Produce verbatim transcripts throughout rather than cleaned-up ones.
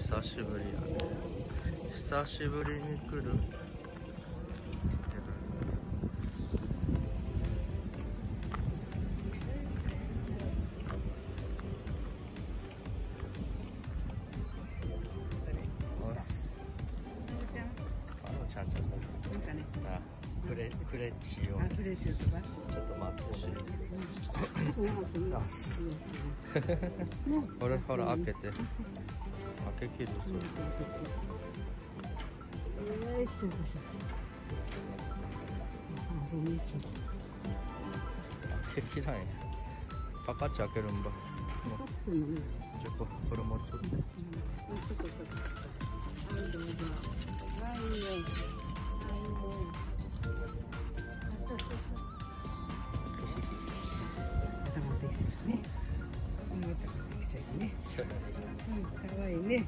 久しぶりやね。久しぶりに来る。クレクレッチを。ちょっと待ってし。ほらほら開けて。開け切る。開け切らんや。パカッチ開けるんだ。じゃここれもうちょっと。 かわいいね。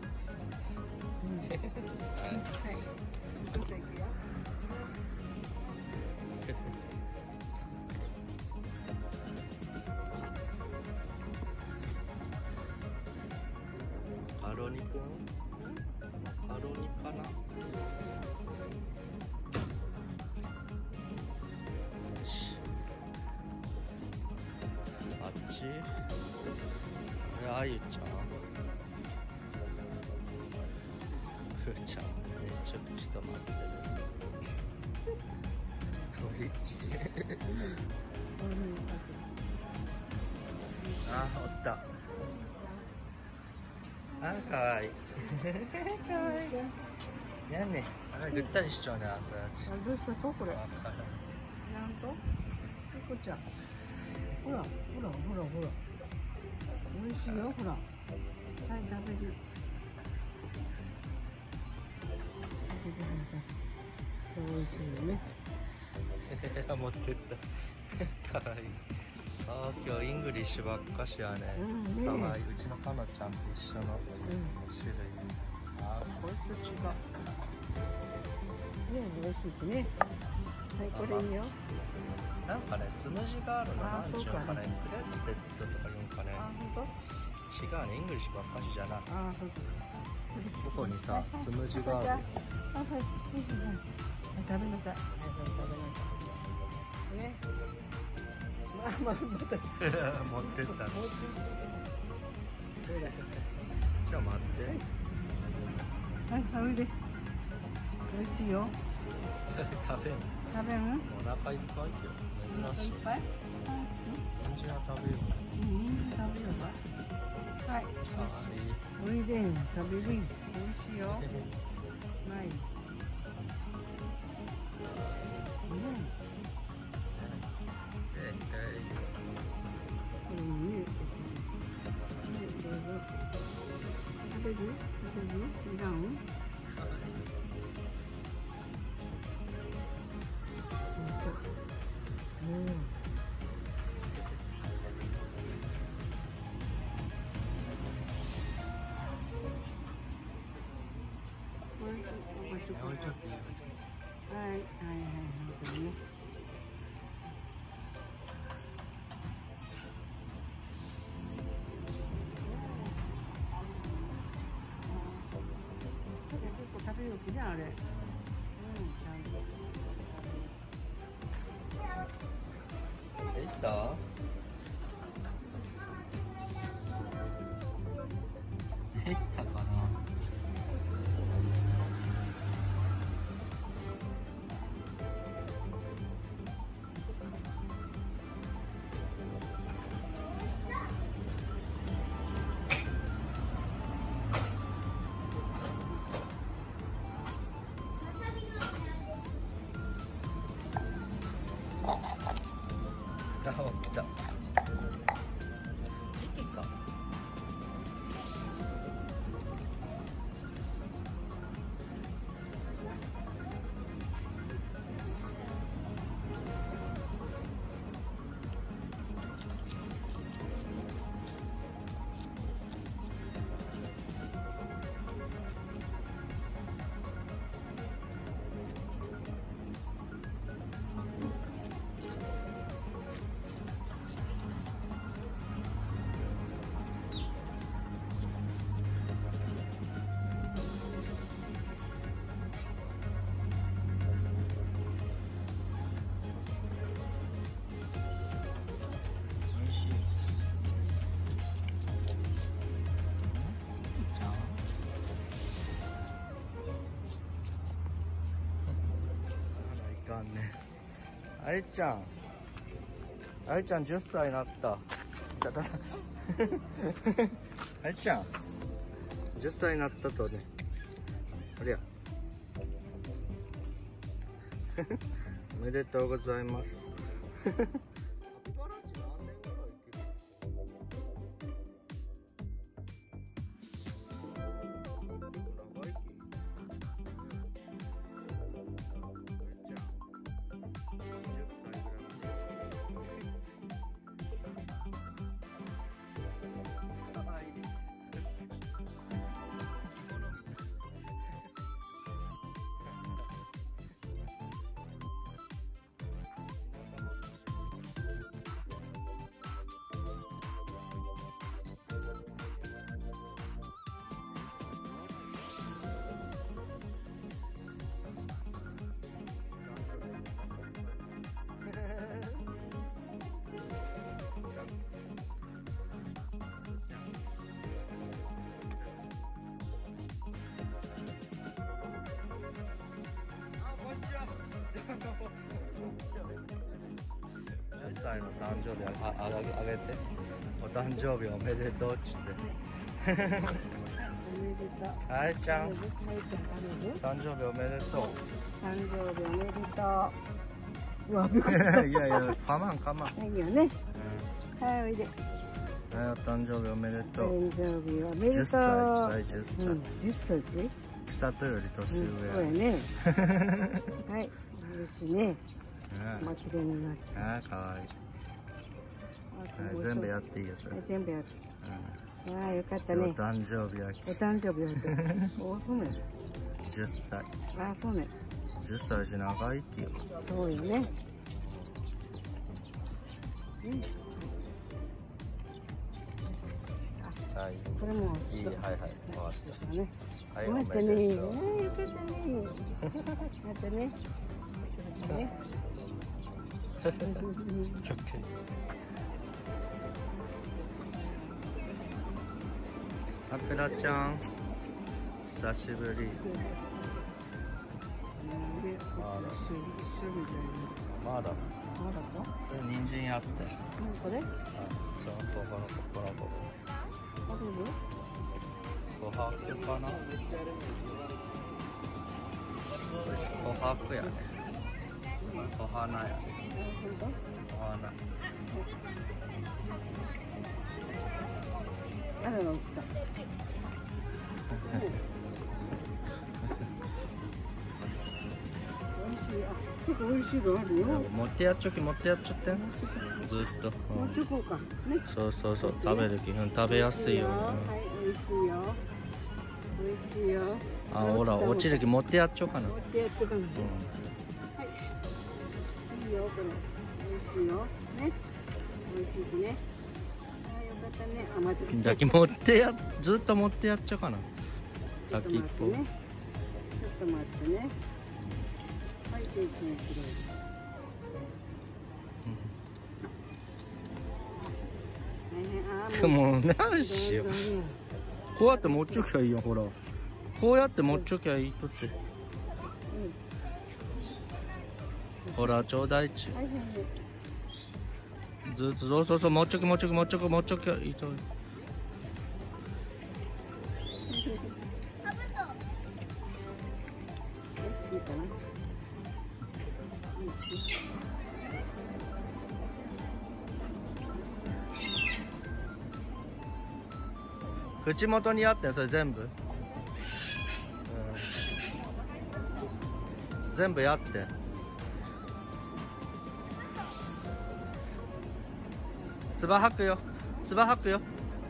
アロニくん？アロニかな？あっち？これあゆちゃん？ふーちゃん、えちょっとちょっと待って。鳥。あ、おった。あ、かわいい。かわいい。やんね。あ、ぐったりしちゃうね、あんたたち。 あ、どうしたとこれ。 わからん。 なんと。こちゃん。ほら、ほら、ほら、ほら。美味しいよ、ほら。はい、食べる。美味しいよね。 持ってった。かわいい。ああ、今日イングリッシュばっかしやね。かわいい。うちのかのちゃんと一緒の種類。ああ、こいつ違う。 ね、美味しいね。はい、これいいよ。 なんかね、つむじがあるの。なんちゅうかね、クレステッドとか言うんかね。 あ、ほんと？ 違うね、イングリッシュばっかしじゃない。 あ、ほんと。 ここにさ、つむじがある。 あ、はい、食べなさい。食べなさい。ね。まあまあまた。持ってった。 じゃあ待って。 はい、食べて。美味しいよ。 食べる。 食べる？ お腹いっぱいけど珍しい。 いっぱい？ 人参は食べる。 うん、食べようか。はい。 かわいい。 おいで、食べる。美味しいよ。ない。うん。いいね。どうぞ。食べる？食べる？いらん？うん。はいはいはい、本当にね。結構食べよくね、あれ。うん、ちゃんと。 できた？できたかな？あ、起きた。息か。 かんね。あいちゃん。あいちゃんじゅっさいになった。ちょっとあいちゃん。じゅっさいになったとね。ありゃ。おめでとうございます。カピバラって何年ぐらい生きる？長生き？じゅっさいの誕生日ああげあげて、お誕生日おめでとうっつって。あいちゃん、誕生日おめでとう。 誕生日おめでとう。うわ、 いやいや、かまんかまん。 いいよね。はい、おいで。 はい、お誕生日おめでとう。 誕生日おめでとう。 じゅっさい、じゅっさい。 うん、じゅっさい。 下とより年上。 そうやね。はい、嬉しいね。まあ、綺麗になって。 ああ、かわいい。全部やっていいよ、それ。 全部やって。ああ、よかったね。 お誕生日やき。 お誕生日やって。お、そうね。 じゅっさい。 ああ、そうね。 じゅっさいし長いってよ。 そうよね。 はい。 これも。 いい、はいはい。終わった。 ね。 はい、 終わったね。よかったね。またね。ね。 さくらちゃん、久しぶり。まだ。まだか？それ人参やって。 これ？ あ、そう、ここのここのここ。琥珀かな？琥珀やね。お花やね。お花。 あら、落ちた。美味しい。あ、結構美味しいのあるよ。 持ってやっちょき、持ってやっちょって。ずっと。 持ってこうか。ね。 そうそうそう、食べる気分、食べやすいよ。 はい、美味しいよ。美味しいよ。 あ、ほら、落ちる気持ってやっちょかな。 持ってやっちょかな。はい。いいよ、これ。美味しいよ。ね。美味しいしね。あ、よかったね。あ、まず。 だけ持ってや、ずっと持ってやっちゃうかな。先っぽ。 ちょっと待ってね。はい、で、一枚きれい。 もう何しよう。こうやって持っちょきゃいいよ、ほら。こうやって持っちょきゃいいとって。ほら、ちょうだいち。ずっと、そうそうそう、持っちょき、持っちょき、持っちょき、持っちょきゃいいと。口元にあってん、それ全部、うん、全部やって。つば吐くよ、つば吐くよ。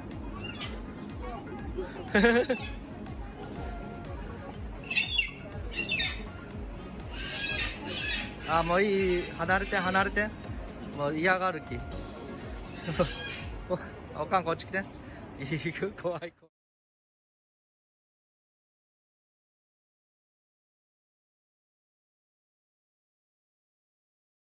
あ、もういい、離れて離れて、もう嫌がる気。おかんこっち来て。いい、怖い子。